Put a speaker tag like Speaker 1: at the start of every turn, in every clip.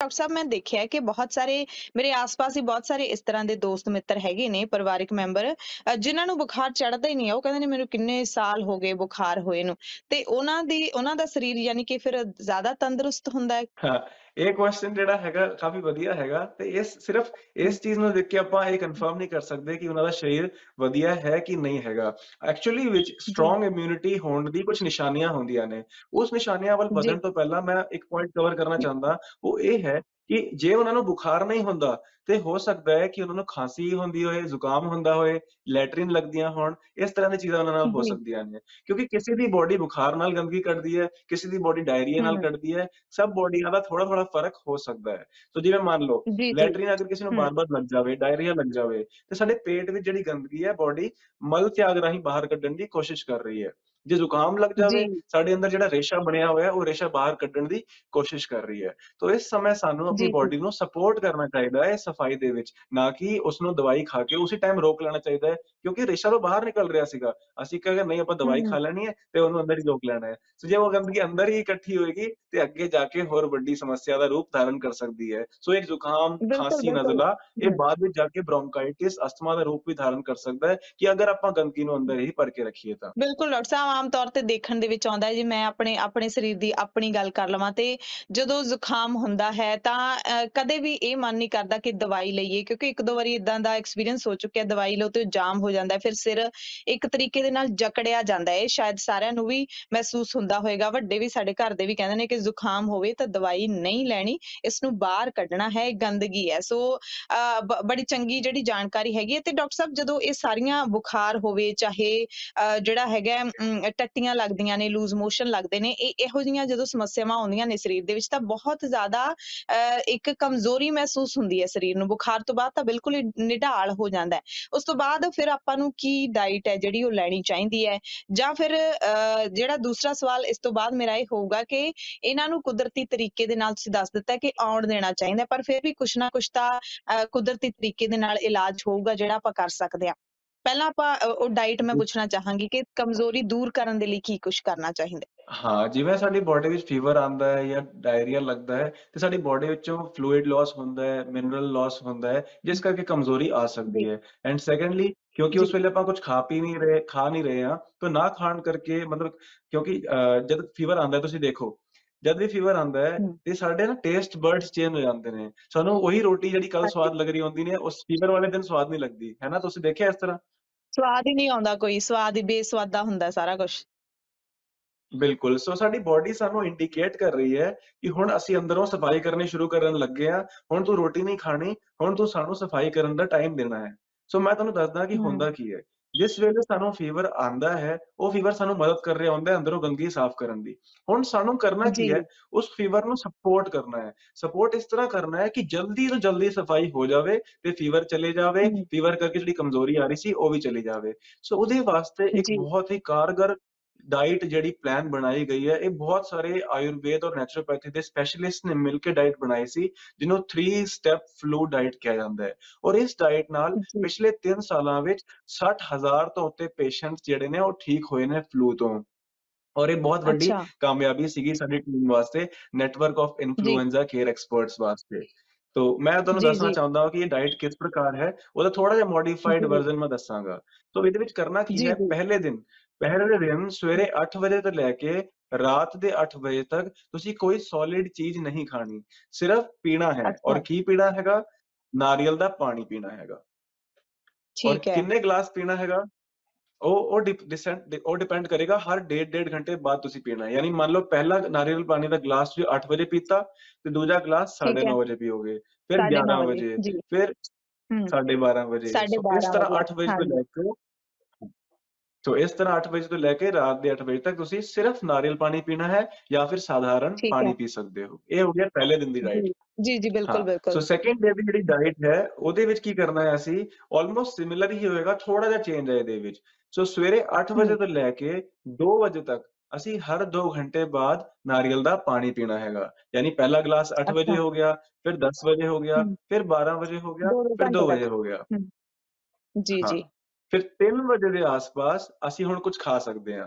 Speaker 1: Doctor ਸਾਹਿਬ ਮੈਂ ਦੇਖਿਆ ਹੈ ਕਿ ਬਹੁਤ ਸਾਰੇ ਮੇਰੇ ਆਸ-ਪਾਸ ਹੀ ਬਹੁਤ ਸਾਰੇ ਇਸ ਤਰ੍ਹਾਂ ਦੇ ਦੋਸਤ ਮਿੱਤਰ ਹੈਗੇ ਨੇ, ਪਰਿਵਾਰਕ ਮੈਂਬਰ ਜਿਨ੍ਹਾਂ ਨੂੰ ਬੁਖਾਰ ਚੜ੍ਹਦਾ ਹੀ ਨਹੀਂ ਆ। ਉਹ ਕਹਿੰਦੇ ਨੇ ਮੈਨੂੰ ਕਿੰਨੇ ਸਾਲ ਹੋ ਗਏ ਬੁਖਾਰ ਹੋਏ ਨੂੰ, ਤੇ ਉਹਨਾਂ ਦਾ ਸਰੀਰ ਯਾਨੀ ਕਿ ਫਿਰ ਜ਼ਿਆਦਾ ਤੰਦਰੁਸਤ ਹੁੰਦਾ ਹੈ?
Speaker 2: ਹਾਂ, ਇਹ ਕੁਐਸਚਨ ਜਿਹੜਾ ਹੈਗਾ ਕਾਫ਼ੀ ਵਧੀਆ ਹੈਗਾ ਤੇ ਸਿਰਫ
Speaker 1: ਹੂੰ,
Speaker 2: ਇਸ ਚੀਜ਼ ਨੂੰ ਦੇਖ ਕੇ ਆਪਾਂ ਇਹ ਕਨਫਰਮ ਨਹੀਂ ਕਰ ਸਕਦੇ ਕਿ ਉਹਨਾਂ ਦਾ ਸਰੀਰ ਵਧੀਆ ਹੈ ਕਿ ਨਹੀਂ ਹੈਗਾ। ਐਕਚੁਅਲੀ ਵਿੱਚ
Speaker 1: ਜੀ,
Speaker 2: ਸਟਰੋਂਗ ਇਮਿਊਨਿਟੀ ਹੋਣ ਦੀ ਕੁਝ ਨਿਸ਼ਾਨੀਆਂ ਹੁੰਦੀਆਂ ਨੇ। ਉਸ ਨਿਸ਼ਾਨੀਆਂ ਵੱਲ
Speaker 1: ਜੀ,
Speaker 2: ਵਧਣ ਤੋਂ ਪਹਿਲਾਂ ਮੈਂ ਇੱਕ ਪੁਆਇੰਟ ਕਵਰ ਕਰਨਾ ਚਾਹੁੰਦਾ, ਉਹ ਇਹ ਹੈ ਕਿ ਜੇ ਉਹਨਾਂ ਨੂੰ ਬੁਖਾਰ ਨਹੀਂ ਹੁੰਦਾ, ਤੇ ਹੋ ਸਕਦਾ ਹੈ ਕਿ ਉਹਨਾਂ ਨੂੰ ਖਾਂਸੀ ਹੁੰਦੀ ਹੋਏ, ਜ਼ੁਕਾਮ ਹੁੰਦਾ ਹੋਏ, ਲੈਟਰਿਨ ਲੱਗਦੀਆਂ ਹੋਣ, ਇਸ ਤਰ੍ਹਾਂ ਦੀ ਚੀਜ਼ਾਂ ਉਹਨਾਂ ਨਾਲ ਹੋ
Speaker 1: ਜੀ,
Speaker 2: ਸਕਦੀਆਂ ਨੇ। ਕਿਉਂਕਿ ਕਿਸੇ ਦੀ ਬੋਡੀ ਬੁਖਾਰ ਨਾਲ ਗੰਦਗੀ ਕੱਢਦੀ ਹੈ, ਕਿਸੇ ਦੀ ਬੋਡੀ ਡਾਇਰੀਆ ਨਾਲ
Speaker 1: ਹੂੰ,
Speaker 2: ਕੱਢਦੀ ਹੈ, ਸਭ ਬੋਡੀਆਂ ਦਾ ਥੋੜਾ-ਥੋੜਾ ਫ਼ਰਕ ਹੋ ਸਕਦਾ ਹੈ। ਸੋ ਜਿਵੇਂ ਮੰਨ ਲਓ,
Speaker 1: ਜੀ, ਜੀ,
Speaker 2: ਲੈਟਰਿਨ ਅਗਰ ਕਿਸੇ ਨੂੰ
Speaker 1: ਹੂੰ,
Speaker 2: ਬਾਰ-ਬਾਰ ਲੱਗ ਜਾਵੇ, ਡਾਇਰੀਆ ਲੱਗ ਜਾਵੇ, ਤੇ ਸਾਡੇ ਪੇਟ ਵਿੱਚ ਜਿਹੜੀ ਗੰਦਗੀ ਹੈ, ਬੋਡੀ ਮਲ ਤਿਆਗ ਰਾਹੀਂ ਬਾਹਰ ਕੱਢਣ ਦੀ ਕੋਸ਼ਿਸ਼ ਕਰ ਰਹੀ ਹੈ। ਜੇ ਜ਼ੁਕਾਮ ਲੱਗ
Speaker 1: ਜੀ,
Speaker 2: ਜਾਵੇ, ਸਾਡੇ ਅੰਦਰ ਜਿਹੜਾ ਰੇਸ਼ਾ ਬਣਿਆ ਹੋਇਆ, ਉਹ ਰੇਸ਼ਾ ਬਾਹਰ ਕੱਢਣ ਦੀ ਕੋਸ਼ਿਸ਼ ਕਰ ਰਹੀ ਹੈ। ਤੋ ਇਸ ਸਮੇਂ ਸਾਨੂੰ ਆਪਣੀ
Speaker 1: ਜੀ, ਜੀ,
Speaker 2: ਬੋਡੀ ਨੂੰ ਸਪੋਰਟ ਕਰਨਾ ਚਾਹੀਦਾ ਹੈ ਸਫਾਈ ਦੇ ਵਿੱਚ, ਨਾ ਕਿ ਉਸਨੂੰ ਦਵਾਈ ਖਾ ਕੇ ਉਸੇ ਟਾਈਮ ਰੋਕ ਲੈਣਾ ਚਾਹੀਦਾ ਹੈ, ਕਿਉਂਕਿ ਰੇਸ਼ਾ ਤਾਂ ਬਾਹਰ ਨਿਕਲ ਰਿਹਾ ਸੀਗਾ। ਅਸੀਂ ਕਹਾਂਗੇ ਨਹੀਂ ਆਪਾਂ ਦਵਾਈ
Speaker 1: ਹੂੰ,
Speaker 2: ਖਾ ਲੈਣੀ ਹੈ ਤੇ ਉਹਨੂੰ ਅੰਦਰ ਹੀ ਰੋਕ ਲੈਣਾ ਹੈ। ਸੋ ਜੇ ਉਹ ਗੰਦਗੀ ਅੰਦਰ ਹੀ ਇਕੱਠੀ ਹੋਏਗੀ ਤੇ ਅੱਗੇ ਜਾ ਕੇ ਹੋਰ ਵੱਡੀ ਸਮੱਸਿਆ ਦਾ ਰੂਪ ਧਾਰਨ ਕਰ ਸਕਦੀ ਹੈ। ਸੋ ਇੱਕ ਜ਼ੁਕਾਮ,
Speaker 1: ਬਿल्कुल,
Speaker 2: ਖਾਂਸੀ,
Speaker 1: बिल्कुल।
Speaker 2: ਨਜ਼ਲਾ ਇਹ
Speaker 1: हुँ।
Speaker 2: ਬਾਅਦ ਵਿੱਚ ਜਾ ਕੇ ਬ੍ਰੋਂਕਾਈਟਿਸ, ਅਸਥਮਾ ਦਾ ਰੂਪ ਵੀ ਧਾਰਨ ਕਰ ਸਕਦਾ ਹੈ ਕਿ ਅਗਰ ਆਪਾਂ ਗੰਦਗੀ ਨੂੰ ਅੰਦਰ ਹੀ ਭਰ ਕੇ ਰੱਖੀਏ ਤਾਂ।
Speaker 1: ਬਿਲਕੁਲ ਡਾਕਟਰ ਸਾਹਿਬ ਆਮ ਤੌਰ ਤੇ ਦੇਖਣ ਦੇ ਵਿੱਚ ਆਉਂਦਾ ਹੈ ਜੀ। ਮੈਂ ਆਪਣੇ ਆਪਣੇ ਸਰੀਰ ਦੀ ਆਪਣੀ ਗੱਲ ਕਰ ਲਵਾਂ ਤੇ ਜਦੋਂ ਜ਼ੁਕਾਮ ਹੁੰਦਾ ਹੈ ਤਾਂ ਕਦੇ ਵੀ ਇਹ ਮਨ ਨਹੀਂ ਕਰਦਾ ਕਿ ਦਵਾਈ ਲਈਏ, ਕਿਉਂਕਿ ਇੱਕ ਦੋ ਵਾਰੀ ਇਦਾਂ ਦਾ ਐਕਸਪੀਰੀਅੰਸ ਹੋ ਚੁੱਕਿਆ। ਦਵਾਈ ਲਓ ਤੇ ਜਾਮ ਹੋ ਜਾਂਦਾ ਹੈ, ਫਿਰ ਸਿਰ ਇੱਕ ਤਰੀਕੇ ਦੇ ਨਾਲ ਜਕੜਿਆ ਜਾਂਦਾ ਹੈ। ਇਹ ਸ਼ਾਇਦ ਸਾਰਿਆਂ ਨੂੰ ਵੀ ਮਹਿਸੂਸ ਹੁੰਦਾ ਹੋਏਗਾ। ਵੱਡੇ ਵੀ ਸਾਡੇ ਘਰ ਦੇ ਵੀ ਕਹਿੰਦੇ ਨੇ ਕਿ ਜ਼ੁਕਾਮ ਹੋਵੇ ਤਾਂ ਦਵਾਈ ਨਹੀਂ ਲੈਣੀ, ਇਸ ਨੂੰ ਬਾਹਰ ਕੱਢਣਾ ਹੈ, ਇਹ ਗੰਦਗੀ ਹੈ। ਸੋ ਬੜੀ ਚੰਗੀ ਜਿਹੜੀ ਜਾਣਕਾਰੀ ਹੈਗੀ ਹੈ। ਤੇ ਡਾਕਟਰ ਸਾਹਿਬ ਜਦੋਂ ਇਹ ਸਾਰੀਆਂ ਬੁਖਾਰ ਹੋਵੇ, ਚਾਹੇ ਜਿਹੜਾ ਹੈਗਾ ਟੱਟੀਆਂ ਲੱਗਦੀਆਂ ਨੇ, ਲੂਜ਼ ਮੋਸ਼ਨ ਲੱਗਦੇ ਨੇ, ਇਹ ਇਹੋ ਜਿਹੀਆਂ ਜਦੋਂ ਸਮੱਸਿਆਵਾਂ ਆਉਂਦੀਆਂ ਨੇ ਸਰੀਰ ਦੇ ਵਿੱਚ ਤਾਂ ਬਹੁਤ ਜ਼ਿਆਦਾ ਇੱਕ ਕਮਜ਼ੋਰੀ ਮਹਿਸੂਸ ਹੁੰਦੀ ਹੈ ਸਰੀਰ ਨੂੰ। ਬੁਖਾਰ ਤੋਂ ਬਾਅਦ ਤਾਂ ਬਿਲਕੁਲ ਹੀ ਨਿਢਾਲ ਹੋ ਜਾਂਦਾ ਹੈ। ਉਸ ਤੋਂ ਬਾਅਦ ਫਿਰ ਆਪਾਂ ਨੂੰ ਕੀ ਡਾਇਟ ਹੈ ਜਿਹੜੀ ਉਹ ਲੈਣੀ ਚਾਹੀਦੀ ਹੈ? ਜਾਂ ਫਿਰ ਜਿਹੜਾ ਦੂਸਰਾ ਸਵਾਲ ਇਸ ਤੋਂ ਬਾਅਦ ਮੇਰਾ ਇਹ ਹੋਊਗਾ ਕਿ ਇਹਨਾਂ ਨੂੰ ਕੁਦਰਤੀ ਤਰੀਕੇ ਦੇ ਨਾਲ ਤੁਸੀਂ ਦੱਸ ਦਿੱਤਾ ਕਿ ਆਉਣ ਦੇਣਾ ਚਾਹੀਦਾ, ਪਰ ਫਿਰ ਵੀ ਕੁਛ ਨਾ ਕੁਛ ਤਾਂ ਕੁਦਰਤੀ ਤਰੀਕੇ ਦੇ ਨਾਲ ਇਲਾਜ ਹੋਊਗਾ ਜਿਹੜਾ ਆਪਾਂ ਕਰ ਸਕਦੇ ਹਾਂ। ਪਹਿਲਾਂ ਆਪਾਂ ਉਹ ਡਾਇਟ ਮੈਂ ਪੁੱਛਣਾ ਚਾਹਾਂਗੀ ਕਿ ਕਮਜ਼ੋਰੀ ਦੂਰ ਕਰਨ ਦੇ ਲਈ ਕੀ ਕੁਛ ਕਰਨਾ ਚਾਹੀਦਾ?
Speaker 2: ਹਾਂ, ਜਿਵੇਂ ਸਾਡੀ ਬੋਡੀ ਵਿੱਚ ਫੀਵਰ ਆਉਂਦਾ ਹੈ ਜਾਂ ਡਾਇਰੀਆ ਲੱਗਦਾ ਹੈ, ਤੇ ਸਾਡੀ ਬੋਡੀ ਵਿੱਚੋਂ ਫਲੂਇਡ ਲਾਸ ਹੁੰਦਾ ਹੈ, ਮਿਨਰਲ ਲਾਸ ਹੁੰਦਾ ਹੈ, ਜਿਸ ਕਰਕੇ ਕਮਜ਼ੋਰੀ ਆ
Speaker 1: ਜੀ,
Speaker 2: ਸਕਦੀ ਹੈ। ਐਂਡ ਸੈਕੰਡਲੀ ਕਿਉਂਕਿ
Speaker 1: ਜੀ,
Speaker 2: ਉਸ ਵੇਲੇ ਆਪਾਂ ਕੁਝ ਖਾ ਨਹੀਂ ਰਹੇ ਹਾਂ, ਤਾਂ ਨਾ ਖਾਣ ਕਰਕੇ ਮਤਲਬ ਕਿਉਂਕਿ ਜਦ ਫੀਵਰ ਆਉਂਦਾ ਹੈ ਤੁਸੀਂ ਦੇਖੋ, ਜਦ ਵੀ ਫੀਵਰ ਆਉਂਦਾ ਹੈ
Speaker 1: ਹੂੰ,
Speaker 2: ਤੇ ਸਾਡੇ ਨਾ ਟੇਸਟ ਬਡਸ ਚੇਂਜ ਹੋ ਜਾਂਦੇ ਨੇ। ਸਾਨੂੰ ਉਹੀ ਰੋਟੀ ਜਿਹੜੀ ਕੱਲ
Speaker 1: ਹਾਂਜੀ।
Speaker 2: ਸਵਾਦ ਲੱਗ ਰਹੀ ਹੁੰਦੀ ਨੇ, ਉਸ ਫੀਵਰ ਵਾਲੇ ਦਿਨ ਸਵਾਦ ਨਹੀਂ ਲੱਗਦੀ, ਹੈ ਨਾ? ਤੁਸੀਂ ਦੇਖਿਆ ਇਸ ਤਰ੍ਹਾਂ?
Speaker 1: ਸਵਾਦ ਹੀ ਨਹੀਂ ਆਉਂਦਾ ਕੋਈ, ਸਵਾਦ ਹੀ ਬੇਸਵਾਦਾ ਹੁੰਦਾ ਸਾਰਾ ਕੁਛ।
Speaker 2: ਬਿਲਕੁਲ, ਸੋ ਸਾਡੀ ਬੋਡੀ ਸਾਨੂੰ ਇੰਡੀਕੇਟ ਕਰ ਰਹੀ ਹੈ ਕਿ ਹੁਣ ਅਸੀਂ ਅੰਦਰੋਂ ਸਫਾਈ ਕਰਨੀ ਸ਼ੁਰੂ ਕਰਨ ਲੱਗੇ ਹਾਂ, ਹੁਣ ਤੂੰ ਰੋਟੀ ਨਹੀਂ ਖਾਣੀ, ਹੁਣ ਤੂੰ ਸਾਨੂੰ ਸਫਾਈ ਕਰਨ ਦਾ ਟਾਈਮ ਦੇਣਾ ਹੈ। ਸੋ ਮੈਂ ਤੁਹਾਨੂੰ ਦੱਸਦਾ ਕਿ
Speaker 1: ਹੂੰ,
Speaker 2: ਹੁੰਦਾ ਕੀ ਹੈ, ਜਿਸ ਵੇਲੇ ਸਾਨੂੰ ਫੀਵਰ ਆਂਦਾ ਹੈ, ਉਹ ਫੀਵਰ ਸਾਨੂੰ ਮਦਦ ਕਰ ਰਿਹਾ ਹੁੰਦਾ ਹੈ ਅੰਦਰੋਂ ਗੰਦਗੀ ਸਾਫ਼ ਕਰਨ ਦੀ। ਹੁਣ ਸਾਨੂੰ ਕਰਨਾ
Speaker 1: ਜੀ,
Speaker 2: ਕੀ ਹੈ, ਉਸ ਫੀਵਰ ਨੂੰ ਸਪੋਰਟ ਕਰਨਾ ਹੈ। ਸਪੋਰਟ ਇਸ ਤਰ੍ਹਾਂ ਕਰਨਾ ਹੈ ਕਿ ਜਲਦੀ ਤੋਂ ਜਲਦੀ ਸਫਾਈ ਹੋ ਜਾਵੇ ਤੇ ਫੀਵਰ ਚਲੇ ਜਾਵੇ,
Speaker 1: ਹੂੰ,
Speaker 2: ਫੀਵਰ ਕਰਕੇ ਜਿਹੜੀ ਕਮਜ਼ੋਰੀ ਆ ਰਹੀ ਸੀ, ਉਹ ਵੀ ਚਲੀ ਜਾਵੇ। ਸੋ ਉਹਦੇ ਵਾਸਤੇ ਇੱਕ
Speaker 1: ਜੀ,
Speaker 2: ਬਹੁਤ ਹੀ ਕਾਰਗਰ ਡਾइट ਜਿਹੜੀ ਪਲਾਨ ਬਣਾਈ ਗਈ ਹੈ, ਇਹ ਬਹੁਤ ਸਾਰੇ ਆਯੁਰਵੇਦ ਔਰ ਨੈਚੁਰੋਪੈਥੀ ਦੇ ਸਪੈਸ਼ਲਿਸਟ ਨੇ ਮਿਲ ਕੇ ਡਾइट ਬਣਾਈ ਸੀ, ਜਿਹਨੂੰ 3 ਸਟੈਪ ਫਲੂ ਡਾइट ਕਿਹਾ ਜਾਂਦਾ ਹੈ। ਔਰ ਇਸ ਡਾइट ਨਾਲ
Speaker 1: ਜੀ,
Speaker 2: ਪਿਛਲੇ 3 ਸਾਲਾਂ ਵਿੱਚ 60,000 ਤੋਂ ਉੱਤੇ ਪੇਸ਼ੈਂਟਸ ਜਿਹੜੇ ਨੇ ਉਹ ਠੀਕ ਹੋਏ ਨੇ ਫਲੂ ਤੋਂ। ਔਰ ਇਹ ਬਹੁਤ ਵੱਡੀ
Speaker 1: ਅੱਛਾ,
Speaker 2: ਕਾਮਯਾਬੀ ਸੀਗੀ ਸਾਡੀ ਟੀਮ ਵਾਸਤੇ, ਨੈਟਵਰਕ ਆਫ
Speaker 1: ਜੀ,
Speaker 2: ਇਨਫਲੂਐਂਜ਼ਾ ਕੇਅਰ ਐਕਸਪਰਟਸ ਵਾਸਤੇ। तो मैं ਤੁਹਾਨੂੰ
Speaker 1: ਜੀ,
Speaker 2: ਦੱਸਣਾ
Speaker 1: ਜੀ,
Speaker 2: ਚਾਹੁੰਦਾ ਹਾਂ ਕਿ ਇਹ ਡਾइट ਕਿਸ ਪ੍ਰਕਾਰ ਹੈ, ਉਹਦਾ ਥੋੜਾ ਜਿਹਾ ਮੋਡੀਫਾਈਡ
Speaker 1: ਜੀ,
Speaker 2: ਵਰਜ਼ਨ ਮੈਂ ਦੱਸਾਂਗਾ। ਤੋ ਇਹਦੇ ਵਿੱਚ ਕਰਨਾ ਕੀ
Speaker 1: ਜੀ,
Speaker 2: ਹੈ,
Speaker 1: ਜੀ,
Speaker 2: ਪਹਿਲੇ ਦਿਨ ਸਵੇਰੇ 8 ਵਜੇ ਤੋਂ ਲੈ ਕੇ ਰਾਤ ਦੇ 8 ਵਜੇ ਤੱਕ ਤੁਸੀਂ ਕੋਈ ਸੋਲਿਡ ਚੀਜ਼ ਨਹੀਂ ਖਾਣੀ, ਸਿਰਫ ਪੀਣਾ ਹੈ।
Speaker 1: ਅੱਛਾ,
Speaker 2: ਔਰ ਕੀ ਪੀਣਾ ਹੈਗਾ? ਨਾਰੀਅਲ ਦਾ ਪਾਣੀ ਪੀਣਾ ਹੈਗਾ। ਔਰ
Speaker 1: ਠੀਕ ਹੈ,
Speaker 2: ਕਿੰਨੇ ਗਲਾਸ ਪੀਣਾ ਹੈਗਾ? ਉਹ ਡਿਪੈਂਡ ਕਰੇਗਾ, ਹਰ ਡੇਢ ਘੰਟੇ ਬਾਅਦ ਤੁਸੀਂ ਪੀਣਾ ਹੈ। ਯਾਨੀ ਮੰਨ ਲਓ ਪਹਿਲਾ ਨਾਰੀਅਲ ਪਾਣੀ ਦਾ ਗਲਾਸ ਤੁਸੀਂ 8 ਵਜੇ ਪੀਤਾ ਤੇ ਦੂਜਾ ਗਲਾਸ
Speaker 1: ਠੀਕ ਹੈ,
Speaker 2: 9:30 ਵਜੇ ਪੀਓਗੇ, ਫਿਰ
Speaker 1: 9:30
Speaker 2: 11
Speaker 1: ਵਜੇ,
Speaker 2: ਵਜੇ,
Speaker 1: ਜੀ,
Speaker 2: ਫਿਰ
Speaker 1: ਹੂੰ,
Speaker 2: 12:30 ਵਜੇ। ਸੋ ਇਸ
Speaker 1: 12:30
Speaker 2: ਤਰ੍ਹਾਂ
Speaker 1: ਵਜੇ,
Speaker 2: 8 ਵਜੇ ਤੋਂ
Speaker 1: ਹਾਂਜੀ,
Speaker 2: ਲੈ ਕੇ ਸੋ ਇਸ ਤਰ੍ਹਾਂ 8 ਵਜੇ ਤੋਂ ਲੈ ਕੇ ਰਾਤ ਦੇ 8 ਵਜੇ ਤੱਕ ਤੁਸੀਂ ਸਿਰਫ ਨਾਰੀਅਲ ਪਾਣੀ ਪੀਣਾ ਹੈ ਜਾਂ ਫਿਰ ਸਾਧਾਰਨ
Speaker 1: ਠੀਕ ਹੈ,
Speaker 2: ਪਾਣੀ ਪੀ ਸਕਦੇ ਹੋ। ਇਹ ਹੋ ਗਿਆ ਪਹਿਲੇ ਦਿਨ ਦੀ ਡਾਇਟ।
Speaker 1: ਜੀ, ਜੀ, ਜੀ, ਬਿल्कुल,
Speaker 2: ਹਾਂ,
Speaker 1: बिल्कुल,
Speaker 2: ਸੋ ਸੈਕੰਡ ਡੇ ਦੀ ਜਿਹੜੀ ਡਾਇਟ ਹੈ, ਉਹਦੇ ਵਿੱਚ ਕੀ ਕਰਨਾ ਹੈ ਅਸੀਂ, ਆਲਮੋਸਟ ਸਿਮਿਲਰ ਹੀ ਹੋਏਗਾ, ਥੋੜਾ ਜਿਹਾ ਚੇਂਜ ਹੈ ਇਹਦੇ ਵਿੱਚ। ਸੋ ਸਵੇਰੇ 8 ਵਜੇ
Speaker 1: ਹੂੰ,
Speaker 2: ਤੋਂ ਲੈ ਕੇ 2 ਵਜੇ ਤੱਕ ਅਸੀਂ ਹਰ 2 ਘੰਟੇ ਬਾਅਦ ਨਾਰੀਅਲ ਦਾ ਪਾਣੀ ਪੀਣਾ ਹੈਗਾ। ਯਾਨੀ ਪਹਿਲਾ ਗਲਾਸ 8 ਵਜੇ
Speaker 1: ਅੱਛਾ,
Speaker 2: ਹੋ ਗਿਆ, ਫਿਰ 10 ਵਜੇ ਹੋ ਗਿਆ,
Speaker 1: ਹੂੰ,
Speaker 2: ਫਿਰ 12 ਵਜੇ ਹੋ ਗਿਆ,
Speaker 1: 2-2
Speaker 2: ਫਿਰ
Speaker 1: ਘੰਟੇ
Speaker 2: 2 ਵਜੇ
Speaker 1: ਤੱਕ,
Speaker 2: ਹੋ ਗਿਆ।
Speaker 1: ਹੂੰ, ਜੀ,
Speaker 2: ਹਾਂ,
Speaker 1: ਜੀ,
Speaker 2: ਫਿਰ 3 ਵਜੇ ਦੇ ਆਸ-ਪਾਸ ਅਸੀਂ ਹੁਣ ਕੁਝ ਖਾ ਸਕਦੇ ਹਾਂ।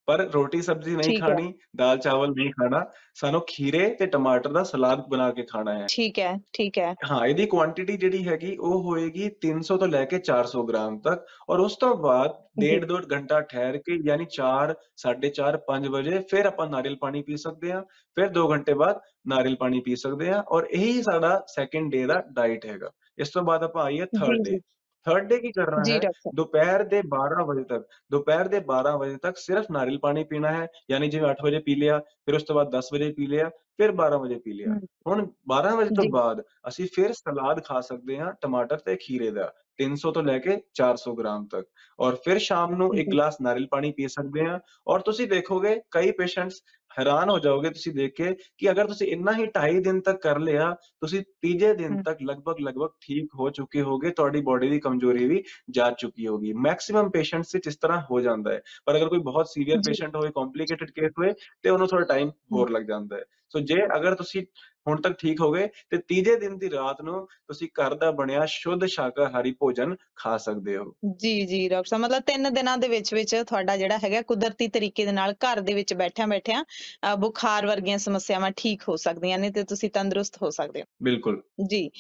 Speaker 2: ਪਰ ਰੋਟੀ ਸਬਜ਼ੀ ਨਹੀਂ
Speaker 1: ਠੀਕ ਹੈ,
Speaker 2: ਖਾਣੀ, ਦਾਲ ਚਾਵਲ ਨਹੀਂ ਖਾਣਾ, ਸਾਨੂੰ ਖੀਰੇ ਤੇ ਟਮਾਟਰ ਦਾ ਸਲਾਦ ਬਣਾ ਕੇ ਖਾਣਾ ਹੈ।
Speaker 1: ਠੀਕ ਹੈ, ਠੀਕ ਹੈ।
Speaker 2: ਹਾਂ, ਇਹਦੀ ਕੁਆਂਟਿਟੀ ਜਿਹੜੀ ਹੈਗੀ ਉਹ ਹੋਏਗੀ 300 ਤੋਂ ਲੈ ਕੇ 400 ਗ੍ਰਾਮ ਤੱਕ ਔਰ ਉਸ ਤੋਂ ਬਾਅਦ
Speaker 1: ਜੀ,
Speaker 2: 1.5 ਘੰਟਾ ਠਹਿਰ ਕੇ ਯਾਨੀ 4, 4:30, 5 ਵਜੇ ਫਿਰ ਆਪਾਂ ਨਾਰੀਅਲ ਪਾਣੀ ਪੀ ਸਕਦੇ ਹਾਂ। ਫਿਰ 2 ਘੰਟੇ ਬਾਅਦ ਨਾਰੀਅਲ ਪਾਣੀ ਪੀ ਸਕਦੇ ਹਾਂ ਔਰ ਇਹੀ ਸਾਡਾ ਸੈਕੰਡ ਡੇ ਦਾ ਡਾਇਟ ਹੈਗਾ। ਇਸ ਤੋਂ ਬਾਅਦ ਆਪਾਂ ਆਈਏ
Speaker 1: ਜੀ,
Speaker 2: ਥਰਡ ਡੇ।
Speaker 1: ਜੀ,
Speaker 2: ਥਰਡ ਡੇ ਕੀ ਕਰਨਾ
Speaker 1: ਜੀ
Speaker 2: ਹੈ,
Speaker 1: ਡਾਕਟਰ ਸਾਹਿਬ।
Speaker 2: ਦੁਪਹਿਰ ਦੇ 12 ਵਜੇ ਤੱਕ ਸਿਰਫ ਨਾਰੀਅਲ ਪਾਣੀ ਪੀਣਾ ਹੈ, ਯਾਨੀ ਜਿਵੇਂ 8 ਵਜੇ ਪੀ ਲਿਆ, ਫਿਰ ਉਸ ਤੋਂ ਬਾਅਦ 10 ਵਜੇ ਪੀ ਲਿਆ, ਫਿਰ 12 ਵਜੇ ਪੀ ਲਿਆ।
Speaker 1: हुँ,
Speaker 2: ਹੁਣ 12 ਵਜੇ ਤੋਂ
Speaker 1: जी,
Speaker 2: ਬਾਅਦ ਅਸੀਂ ਫਿਰ ਸਲਾਦ ਖਾ ਸਕਦੇ ਹਾਂ ਟਮਾਟਰ ਤੇ ਖੀਰੇ ਦਾ 300 ਤੋਂ ਲੈ ਕੇ 400 ਗ੍ਰਾਮ ਤੱਕ ਔਰ ਫਿਰ ਸ਼ਾਮ ਨੂੰ 1
Speaker 1: जी,
Speaker 2: ਗਲਾਸ ਨਾਰੀਅਲ ਪਾਣੀ ਪੀ ਸਕਦੇ ਹਾਂ ਔਰ ਤੁਸੀਂ ਦੇਖੋਗੇ ਕਈ ਪੇਸ਼ੈਂਟਸ ਹੈਰਾਨ ਹੋ ਜਾਓਗੇ ਤੁਸੀਂ ਦੇਖ ਕੇ ਕਿ ਅਗਰ ਤੁਸੀਂ ਇੰਨਾ ਹੀ 2.5 ਦਿਨ ਤੱਕ ਕਰ ਲਿਆ, ਤੁਸੀਂ ਤੀਜੇ ਦਿਨ
Speaker 1: हुँ,
Speaker 2: ਤੱਕ ਲਗਭਗ ਠੀਕ ਹੋ ਚੁੱਕੇ ਹੋਗੇ, ਤੁਹਾਡੀ ਬॉडी ਦੀ ਕਮਜ਼ੋਰੀ ਵੀ ਜਾ ਚੁੱਕੀ ਹੋਗੀ। ਮੈਕਸਿਮਮ ਪੇਸ਼ੈਂਟਸ ਵਿੱਚ ਇਸ ਤਰ੍ਹਾਂ ਹੋ ਜਾਂਦਾ ਹੈ, ਪਰ ਅਗਰ ਕੋਈ ਬਹੁਤ ਸੀਵੀਅਰ
Speaker 1: जी,
Speaker 2: ਪੇਸ਼ੈਂਟ ਹੋਵੇ, ਕੰਪਲਿਕੇਟਡ ਕੇਸ ਹੋਏ ਤੇ ਉਹਨੂੰ ਥੋੜਾ ਟਾਈਮ
Speaker 1: हुँ,
Speaker 2: ਹੋਰ ਲੱਗ ਜਾਂਦਾ ਹੈ। ਸੋ ਜੇ ਅਗਰ ਤੁਸੀਂ ਹੁਣ ਤੱਕ ਠੀਕ ਹੋ ਗਏ ਤੇ ਤੀਜੇ ਦਿਨ ਦੀ ਰਾਤ ਨੂੰ ਤੁਸੀਂ ਘਰ ਦਾ ਬਣਿਆ ਸ਼ੁੱਧ ਸ਼ਾਕਾਹਾਰੀ ਭੋਜਨ ਖਾ ਸਕਦੇ ਹੋ।
Speaker 1: जी, जी डॉक्टर साहब मतलब 3 ਦਿਨਾਂ ਦੇ ਵਿੱਚ ਤੁਹਾਡਾ ਜਿਹੜਾ ਹੈਗਾ ਕੁਦਰਤੀ ਤਰੀਕੇ ਦੇ ਨਾਲ ਘਰ ਦੇ ਵਿੱਚ ਬੈਠਿਆਂ-ਬੈਠਿਆਂ ਬੁਖਾਰ ਵਰਗੀਆਂ ਸਮੱਸਿਆਵਾਂ ਠੀਕ ਹੋ ਸਕਦੀਆਂ ਨੇ ਤੇ ਤੁਸੀਂ ਤੰਦਰੁਸਤ ਹੋ ਸਕਦੇ
Speaker 2: ਬਿਲकुल।
Speaker 1: ਹੋ। ਜੀ।